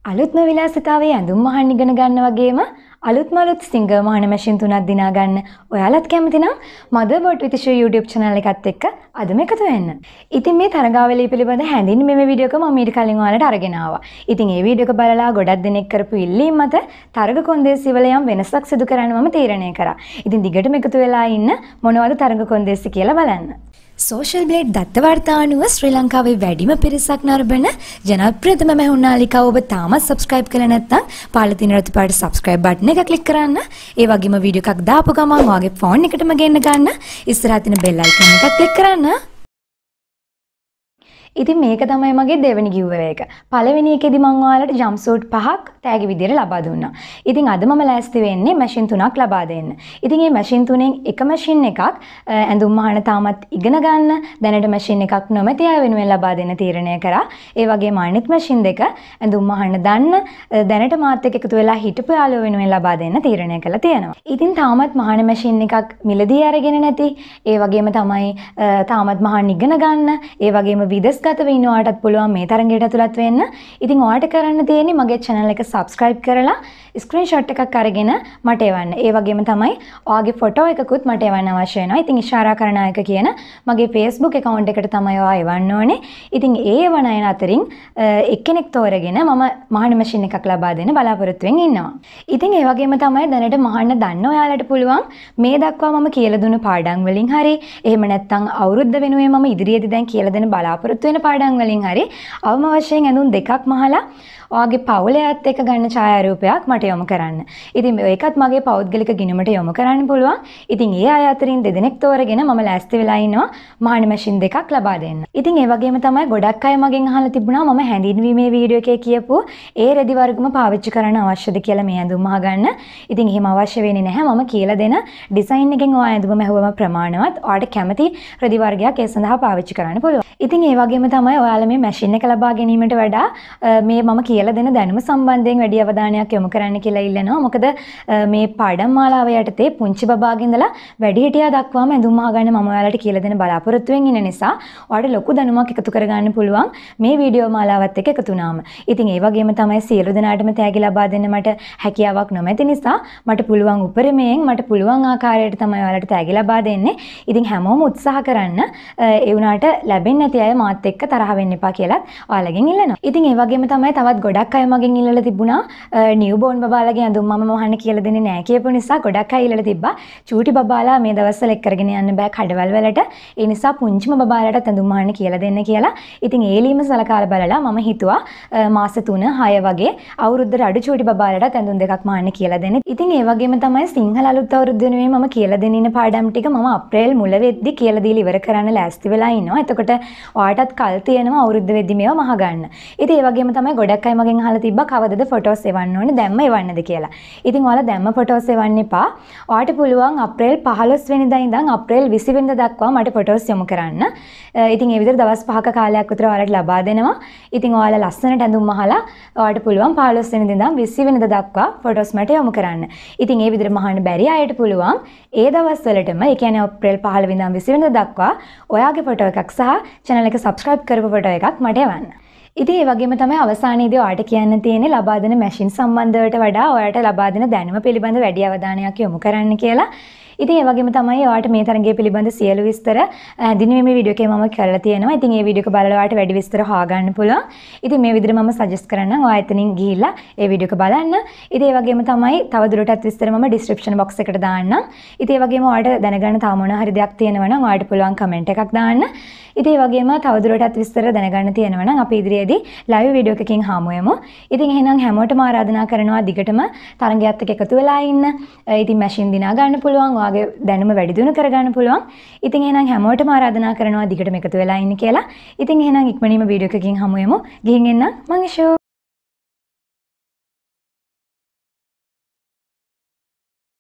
අලුත්ම විලාසිතාවේ ඇඳුම් මහන්න ඉගෙන ගන්න වගේම අලුත් සිංගර් මහන මැෂින් 3ක් දිනා ගන්න ඔයාලත් කැමති නම් Motherboard with ishu YouTube channel එකත් එක්ක අදම එකතු වෙන්න. ඉතින් මේ තරගාවලිය පිළිබඳ හැඳින්වීමේ මේ වීඩියෝ එක මම ඊට කලින් ඔයාලට අරගෙන ආවා. ඉතින් මේ වීඩියෝ එක බලලා ගොඩක් දෙනෙක් කරපු ඉල්ලීම් මත තරග කොන්දේසි වල යම් වෙනසක් සිදු කරන්න මම තීරණය කරා. ඉතින් දිගටම එකතු වෙලා ඉන්න මොනවද තරග කොන්දේසි කියලා බලන්න. සෝෂල් බ්ලේඩ් දත්ත වාර්තානුව ශ්‍රී ලංකාවේ වැඩිම පිරිසක් නරඹන ජනප්‍රියතම මැහුම් නාලිකාව ඔබ තාමත් subscribe කරලා නැත්නම් පාළේ තියෙන රතු පාට subscribe button එක click කරන්න. ඒ වගේම වීඩියෝ එකක් දාපු ගමන් ඔයාගේ phone එකටම ගෙන්න ගන්න ඉස්සරහ තියෙන bell icon එක click කරන්න. ඉතින් මේක තමයි මගේ දෙවෙනි giveaway එක. පළවෙනි එකේදී මම ඔයාලට jumpsuit 5ක් තෑගි විදියට ලබා දුන්නා. ඉතින් අද මම ලෑස්ති වෙන්නේ මැෂින් 3ක් ලබා දෙන්න. ඉතින් මේ මැෂින් 3න් එක මැෂින් එකක් ඇඳුම් මහන තාමත් ඉගෙන ගන්න දැනට මැෂින් එකක් නොමැති අය වෙනුවෙන් ලබා දෙන්න තීරණය කරා. ඒ වගේම අනිත් මැෂින් දෙක ඇඳුම් මහන දන්න දැනට මාත් එක්ක එකතු වෙලා හිටපු යාළුවෝ වෙනුවෙන් ලබා දෙන්න තීරණය කළා තියෙනවා. ඉතින් තාමත් මහන මැෂින් එකක් මිලදී අරගෙන නැති ඒ වගේම තමයි තාමත් මහන් ඉගෙන ගන්න ඒ වගේම විදේශ ගත වෙන්න ඔයාලටත් පුළුවන් මේ තරඟයට ඇතුළත් වෙන්න. ඉතින් ඔයාලට කරන්න තියෙන්නේ මගේ channel එක subscribe කරලා screenshot එකක් අරගෙන මට එවන්න. ඒ වගේම තමයි ඔයාගේ ෆොටෝ එකකුත් මට එවන්න අවශ්‍ය වෙනවා. ඉතින් ඉෂාරා කරනායක කියන මගේ Facebook account එකට තමයි ඔයා එවන්න ඕනේ. ඉතින් ඒ එවන අය අතරින් එක්කෙනෙක් තෝරගෙන මම මහන මැෂින් එකක් ලබා දෙන්න බලාපොරොත්තු වෙමින් ඉන්නවා. ඉතින් ඒ වගේම තමයි දැනට මහන්න දන්න ඔයාලට පුළුවන් මේ දක්වා මම කියලා දුන්න පාඩම් වලින් හරි එහෙම නැත්නම් අවුරුද්ද වෙනුවෙන් මම ඉදිරියේදී දැන් කියලා දෙන්න බලාපොරොත්තු වෙන පාඩම් වලින් හරි අවම වශයෙන් ඇඳුම් දෙකක් මහලා ඔයාගේ පවුලයත් එක්ක ගන්න ඡායාරූපයක් මට යොමු කරන්න. ඉතින් ඒකත් මගේ පෞද්ගලික ගිණුමට යොමු කරන්න පුළුවන්. ඉතින් ඒ අය අතරින් දෙදෙනෙක් තෝරගෙන මම ලෑස්ති වෙලා ඉන්නවා මහන මැෂින් දෙකක් ලබා දෙන්න. ඉතින් ඒ වගේම තමයි ගොඩක් අය මගෙන් අහලා තිබුණා මම හැඳින්වීමේ වීඩියෝ එකේ කියපු ඒ රෙදි වර්ගම පාවිච්චි කරන්න අවශ්‍යද කියලා මේ ඇඳුම් මහ ගන්න. ඉතින් එහෙම අවශ්‍ය වෙන්නේ නැහැ. මම කියලා දෙන ඩිසයින් එකෙන් ඔයා ඇඳුම මැහුවම ප්‍රමාණවත්. ඔයාට කැමති රෙදි වර්ගයක් ඒ සඳහා පාවිච්චි කරන්න පුළුවන්. ඉතින් ඒ වගේම තමයි ඔයාලා මේ මැෂින් එක ලබා ගැනීමට වඩා මේ මම කියලා දෙන දැනුම සම්බන්ධයෙන් වැඩි අවධානයක් යොමු කරන්න කියලා ඉල්ලනවා. මොකද මේ පාඩම් මාලාව යටතේ පුංචි බබාගේ ඉඳලා වැඩිහිටියා දක්වාම ඇඳුම් මහ ගන්න මම ඔයාලට කියලා දෙන බලාපොරොත්තු වෙමින් ඉන්න නිසා ඔයාලට ලොකු දැනුමක් එකතු කරගන්න පුළුවන් මේ වීඩියෝ මාලාවත් එක්ක එකතු වුණාම. ඉතින් ඒ වගේම තමයි සියලු දෙනාටම තෑගි ලබා දෙන්න මට හැකියාවක් නොමැති නිසා මට පුළුවන් උපරිමයෙන් මට පුළුවන් ආකාරයට තමයි ඔයාලට තෑගි ලබා දෙන්නේ. ඉතින් හැමෝම උත්සාහ කරන්න ඒ වුණාට ලැබෙන්නේ නැති අය මාත් එක්ක තරහ වෙන්න එපා කියලාත් ඔයාලගෙන් ඉල්ලනවා. ඉතින් ඒ වගේම තමයි තවත් ගොඩක් අය මගෙන් ඉල්ලලා තිබුණා නිව්බෝර්න් බබාලාගේ ඇඳුම් මම මහන්න කියලා දෙන්නේ නැහැ කියපු නිසා ගොඩක් අය ඉල්ලලා තිබ්බා චූටි බබාලා මේ දවස්වල එක් කරගෙන යන්න බෑ කඩවල් වලට. ඒ නිසා පුංචිම බබාලාට ඇඳුම් මහන්න කියලා දෙන්න කියලා. ඉතින් ඒලීම සලකාලා බලලා මම හිතුවා මාස 3 6 වගේ අවුරුද්දට අඩු චූටි බබාලාට ඇඳුම් දෙකක් මහන්න කියලා දෙන්න. ඉතින් ඒ වගේම තමයි සිංහල අලුත් අවුරුද්ද වෙනුවෙන් මම කියලා දෙන්න ඉන්න පාඩම් ටික මම අප්‍රේල් මුල වෙද්දි කියලා දීලා ඉවර කරන්න ලෑස්ති වෙලා ඉන්නවා. එතකොට ඔයාටත් කල් තියෙනවා අවුරුද්ද වෙද්දි මේවා මහ ගන්න. ඉතින් ඒ වගේම තමයි ගොඩක් අය මගෙන් අහලා තිබ්බා කවදද ෆොටෝස් එවන්න ඕනේ දැම්ම එවන්නද කියලා. ඉතින් ඔයාලා දැම්ම ෆොටෝස් එවන්න එපා. ඔයාට පුළුවන් අප්‍රේල් 15 වෙනිදා ඉඳන් අප්‍රේල් 20 වෙනිදා දක්වා මට ෆොටෝස් යොමු කරන්න. ඉතින් ඒ විදිහට දවස් 5ක කාලයක් විතර ඔයාලට ලබා දෙනවා. ඉතින් ඔයාලා ලස්සනට ඇඳුම් මහලා ඔයාට පුළුවන් 15 වෙනිදා ඉඳන් 20 වෙනිදා දක්වා ෆොටෝස් මට යොමු කරන්න. ඉතින් ඒ විදිහට මහන්න බැරි අයට පුළුවන් ඒ දවස්වලටම ඒ කියන්නේ අප්‍රේල් 15 වෙනිදා 20 වෙනිදා දක්වා ඔයාගේ ෆොටෝ එකක් සහ channel එක subscribe කරපු ෆොටෝ එකක් මට එවන්න. ඉතින් ඒ වගේම තමයි අවසානයේදී ඔයාලට කියන්න තියෙන්නේ ලබා දෙන මැෂින් සම්බන්ධවට වඩා ඔයාලට ලබා දෙන දැනුම පිළිබඳ වැඩි අවධානයක් යොමු කරන්න කියලා. ඉතින් ඒ වගේම තමයි ඔයාලට මේ තරඟය පිළිබඳ සියලු විස්තර හැඳින්වීමේ වීඩියෝ එකේ මම කරලා තියෙනවා. ඉතින් මේ වීඩියෝ එක බලලා ඔයාලට වැඩි විස්තර හොයාගන්න පුළුවන්. ඉතින් මේ විදිහට මම සජෙස්ට් කරන්නම් ඔයා එතනින් ගිහිල්ලා ඒ වීඩියෝ එක බලන්න. ඉතින් ඒ වගේම තමයි තව දුරටත් විස්තර මම description box එකට දාන්නම්. ඉතින් ඒ වගේම ඔයාලට දැනගන්න තව මොනවා හරි දෙයක් තියෙනවා නම් ඔයාලට පුළුවන් comment එකක් දාන්න. ඉතින් ඒ වගේම තව දුරටත් විස්තර දැනගන්න තියෙනවා නම් අපි ඉදිරියේදී live වීඩියෝ එකකින් හමු වෙමු. ඉතින් එහෙනම් හැමෝටම ආරාධනා කරනවා දිගටම තරඟයත් එක්ක එකතු වෙලා ඉන්න. ඉතින් මැෂින් දිනා ගන්න පුළුවන්. ඔයාගේ දැනුම වැඩි දියුණු කරගන්න පුළුවන්. ඉතින් එහෙනම් හැමෝටම ආරාධනා කරනවා දිගටම එකතු වෙලා ඉන්න කියලා. ඉතින් එහෙනම් ඉක්මනින්ම වීඩියෝ එකකින් හමු වෙමු. ගිහින් එන්න මං ඉෂු.